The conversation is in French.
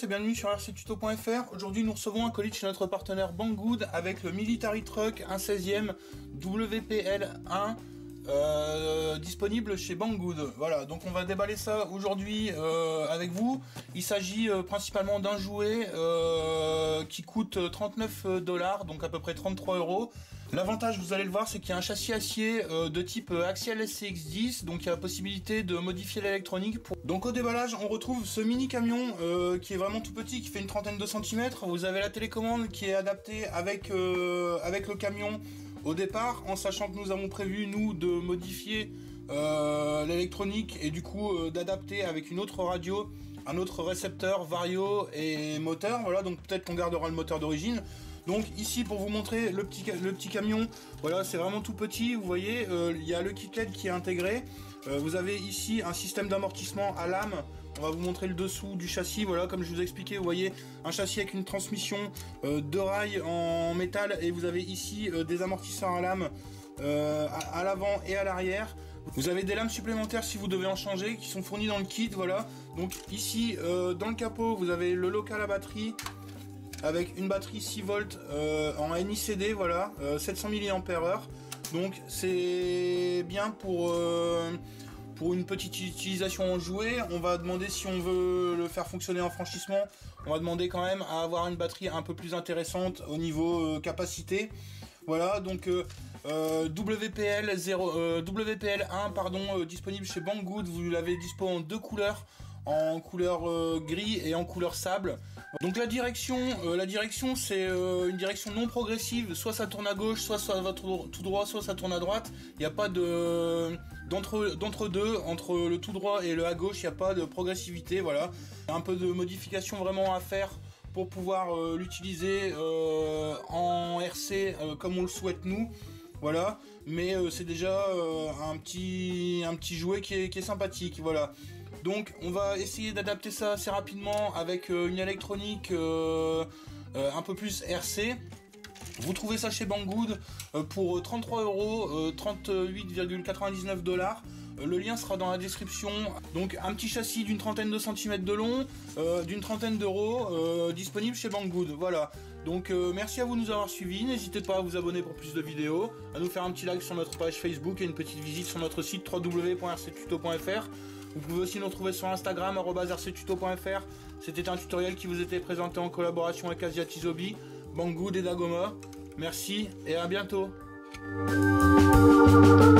tous et bienvenue sur rctuto.fr. Aujourd'hui nous recevons un colis chez notre partenaire Banggood avec le Military Truck 1/16e WPL1 disponible chez Banggood. Voilà, donc on va déballer ça aujourd'hui avec vous. Il s'agit principalement d'un jouet qui coûte 39 $, donc à peu près 33 €. L'avantage, vous allez le voir, c'est qu'il y a un châssis acier de type Axial SCX10, donc il y a la possibilité de modifier l'électronique. Donc au déballage, on retrouve ce mini camion qui est vraiment tout petit, qui fait une trentaine de centimètres. Vous avez la télécommande qui est adaptée avec le camion au départ, en sachant que nous avons prévu, nous, de modifier l'électronique et du coup d'adapter avec une autre radio, un autre récepteur, vario et moteur. Voilà, donc peut-être qu'on gardera le moteur d'origine. Donc ici, pour vous montrer le petit camion, voilà, c'est vraiment tout petit. Vous voyez, il y a le kit LED qui est intégré. Vous avez ici un système d'amortissement à lame. On va vous montrer le dessous du châssis. Voilà, comme je vous ai expliqué, vous voyez un châssis avec une transmission de rails en métal. Et vous avez ici des amortisseurs à lame à l'avant et à l'arrière. Vous avez des lames supplémentaires si vous devez en changer, qui sont fournies dans le kit. Voilà, donc ici, dans le capot, vous avez le local à batterie, avec une batterie 6 volts en NICD, voilà, 700 mAh. Donc c'est bien pour une petite utilisation en jouet. On va demander, si on veut le faire fonctionner en franchissement, on va demander quand même à avoir une batterie un peu plus intéressante au niveau capacité. Voilà, donc WPL1 pardon, disponible chez Banggood. Vous l'avez dispo en deux couleurs, en couleur gris et en couleur sable. Donc la direction c'est une direction non progressive, soit ça tourne à gauche, soit ça va tout droit, soit ça tourne à droite. Il n'y a pas d'entre-deux, entre le tout droit et le à gauche, il n'y a pas de progressivité. Voilà, un peu de modification vraiment à faire pour pouvoir l'utiliser en RC comme on le souhaite nous. Voilà, mais c'est déjà un petit jouet qui est sympathique. Voilà. Donc on va essayer d'adapter ça assez rapidement avec une électronique un peu plus RC. Vous trouvez ça chez Banggood pour 33 €, 38,99 $. Le lien sera dans la description. Donc un petit châssis d'une trentaine de centimètres de long, d'une trentaine d'euros, disponible chez Banggood. Voilà. Donc merci à vous de nous avoir suivis. N'hésitez pas à vous abonner pour plus de vidéos, à nous faire un petit like sur notre page Facebook et une petite visite sur notre site www.rctuto.fr. Vous pouvez aussi nous retrouver sur Instagram @rctuto.fr. C'était un tutoriel qui vous était présenté en collaboration avec Asiatizobi, Banggood et Dagoma. Merci et à bientôt.